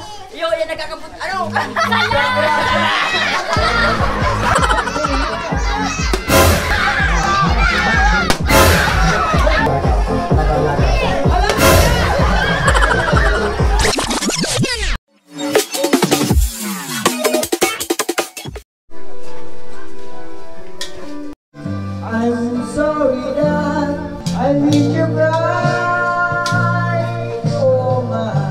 Yo, yan nagkakabut. Ano? I'm sorry that I miss your bride, oh my.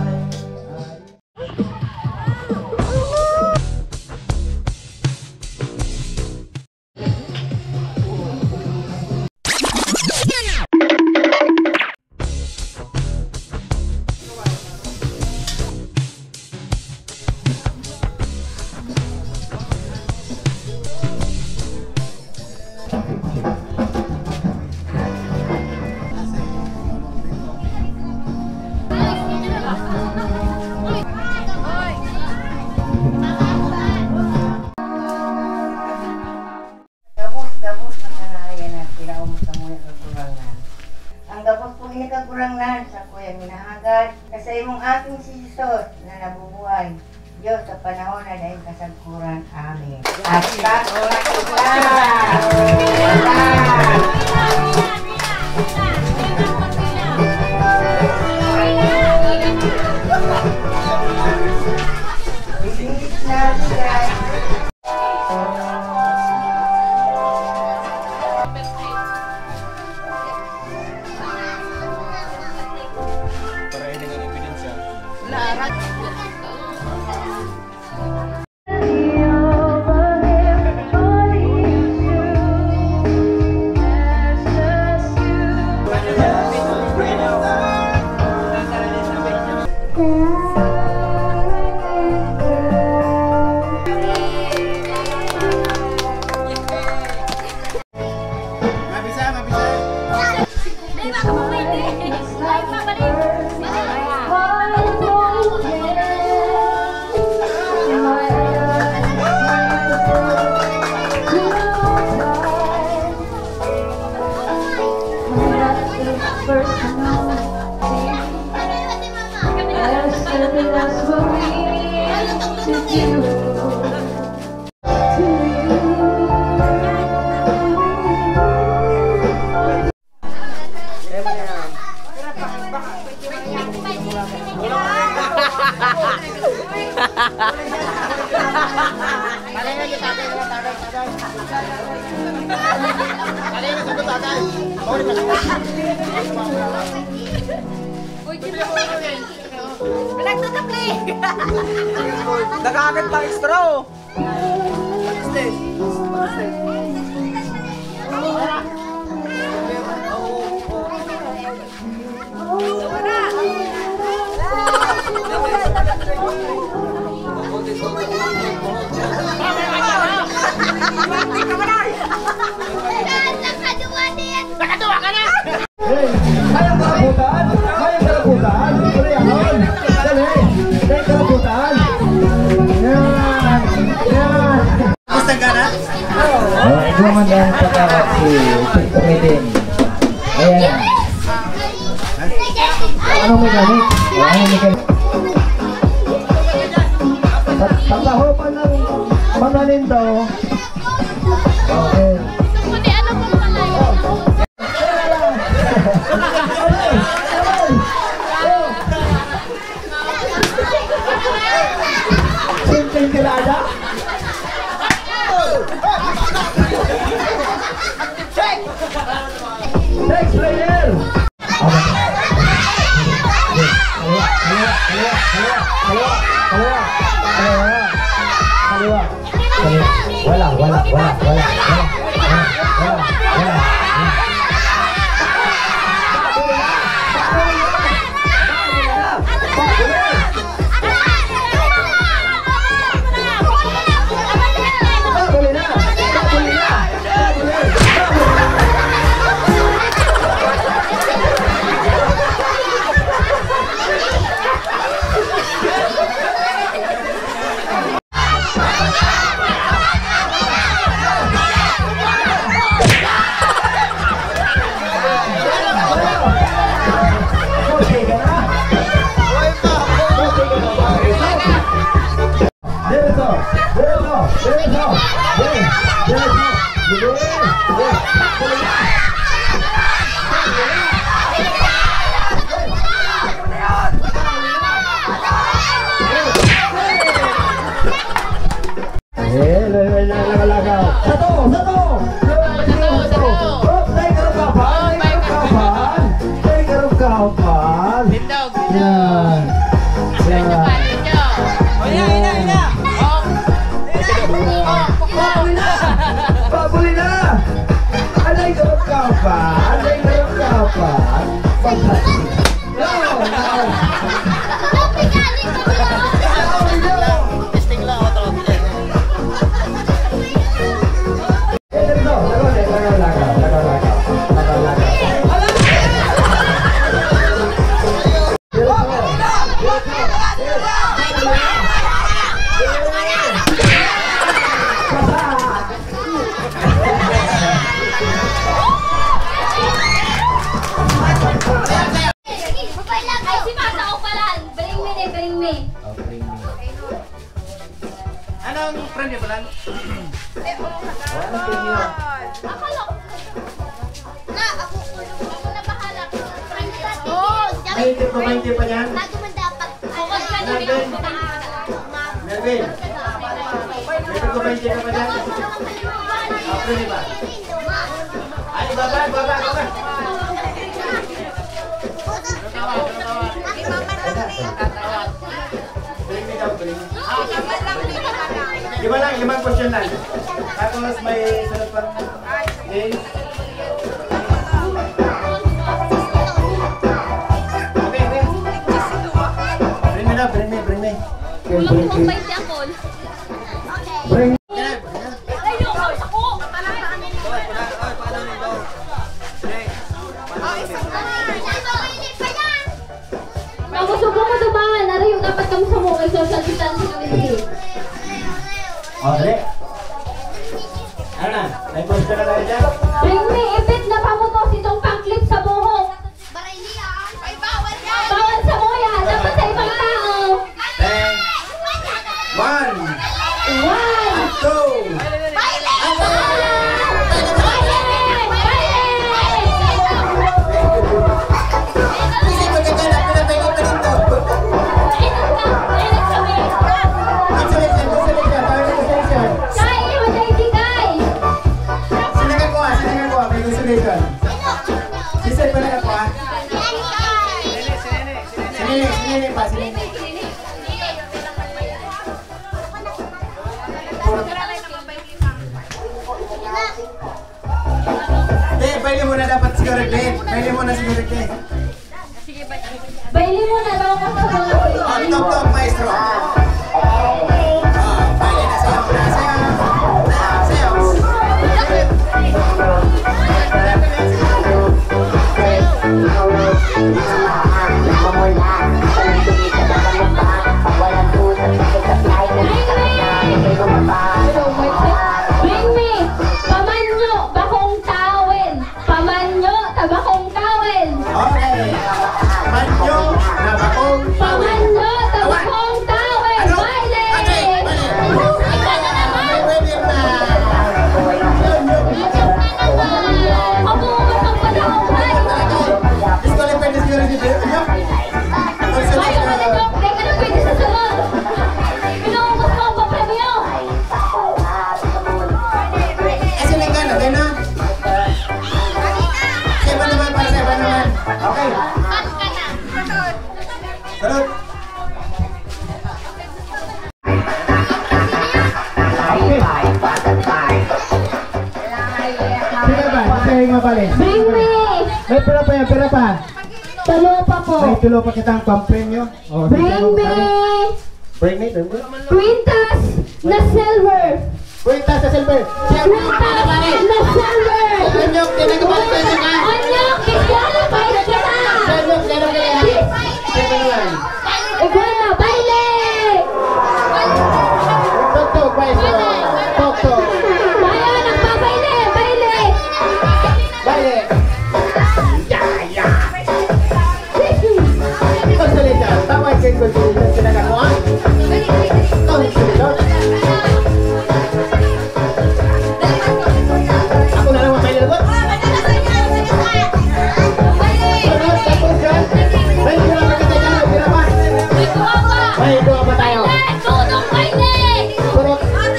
Gabos na kanayan na pinaumos na muna kagurangnan. Ang gabos po inikagurangnan sa kuyang minahagad kasi imong ating si Jesus na nabubuhay. Diyos sa panahon na dahil kasagkuran. Amen. At Nakakagad pa extra oh. Nakatuwa ka na! Kayang karabutan! Kayang karabutan! Dali ahon! Dali! Dali karabutan! Yan! Yan! Gusto ka na? Oo! Ito naman dahil pagkakat si Pagpamidin. Ayan! Anong mekanik? Anong mekanik? Pagkaho pa ng mananin daw. Okay. Simpleng kilala. Next player. Wala. bring me. Oh, bring me. Anong premyo ba lang? Anong premyo? Akala ko. Na, ako na bahala. May hindi pa yan? Bago man dapat. Melvin! Melvin! May hindi ka pa yan? Premyo ba? Ay, baba! Bring me daw, bring me. Limang question lang. Tapos may sunod pang games. Okay. Bring me. Kulang pang 20 ako. Bring me. Ayoko, ako! Mamusubong mo dumaan. Ano yung dapat kami sa mga social distancing kami dito? Dali. Ano na? May question na tayo dyan? Bring me, ipit na pamutos itong pang-clip sa buhok. Bawal sa moya, dapat sa ibang tao. 10, 1, 2, Sisay pa na ako ha? Sinini pa. Baili mo na dapat siguro, baili mo na siguro, Baili mo na daw ako sa mga Top, maestro. Baili na sayo. Bring me! Pamanyo! Bakong tawin! Pamanyo! Tabakong tawin! Okay. Manyo na bakong Pamanyo! Tabakong tawin! Baile! Ikaw na naman! Ako ang panahon! Disqualified na siguro si Beo. Ayaw ka na joke! Di ka na pwede sa sunod! Pinuubos mo ang papremyo! Asin ang gana, tayo na. Seba naman, para seba naman. Okay. Salud. Sino ba? Sino yung mabalik? Bring me! May pera pa. Tulo pa po! May tulo pa kitang pampremyo. Bring me! Bring me. Quintas na silver! Kwenta sa silver. Quintas na silver! Anyok, tinagabalik ko yun ha. Anyok! Disqualified kita! Anyok, tinagabalik ko yun ha. Sino naman? Iguana, baile! Tok, maestro. Tok. Bayo, nagpabaile! Baile! Baile. Consolation. Tawag kay consolation. Kinagawa. Consolation. Ako na lang ang baile lagot. Tapos yan. May dua pa kita dyan. Pira pa. May dua pa tayo. Tunong baile! Turok.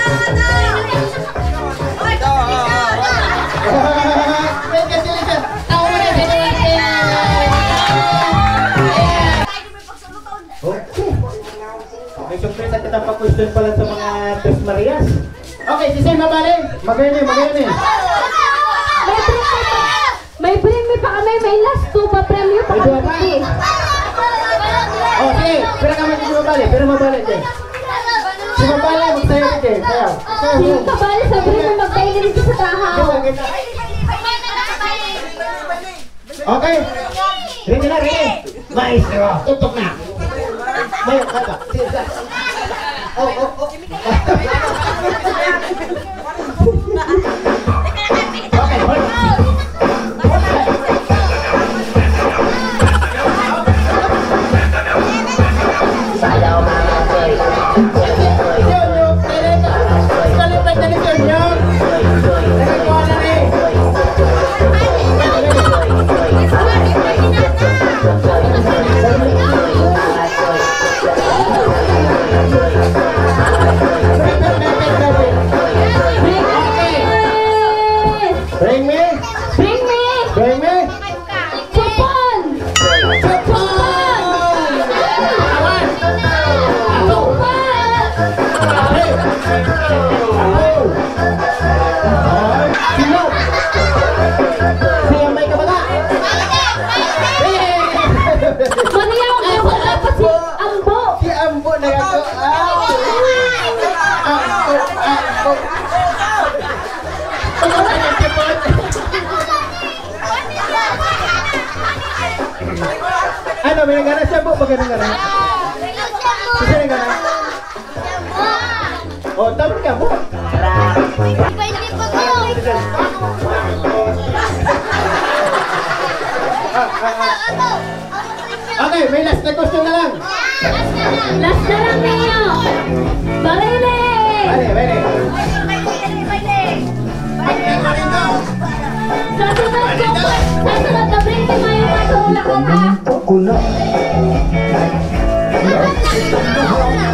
Consolation. Ako na rin. Okay. May surprise at kitang pa-question pala sa mga Tres Marias. Okay, si Sen mabali. Magayon eh. May premyo pa kami, may last two pa premyo pa May dua pa? kami. Oh, sige. Pero ka man si mabali. Pero mabali din. Si mabali, magsayo din. Sayaw. Sino ka ba sa premyo magbaile dito sa tahaw? Okay. Rini na. Maestro. Tutok na. Mayo, kaka. Sige. Oh. Okay, hold on. Saya Yun, talaga. Kalipad na ni Yun. Nakakuha na ni. Bring me. Bring me! Bring me. Chupon! Chupon! Sino? Siya may kabala. Maniyaw kayo kung dapat si Ambo! Si Ambo na ako. Ambo. Ano, may nagana siya po? Pag ganun gana? Kasi nagana? Oh, tama ka po. Okay, may last na question na lang. Last na lang ninyo! Barili! Bale. Sa sunod na bring me may matulak ko ha! Ako na.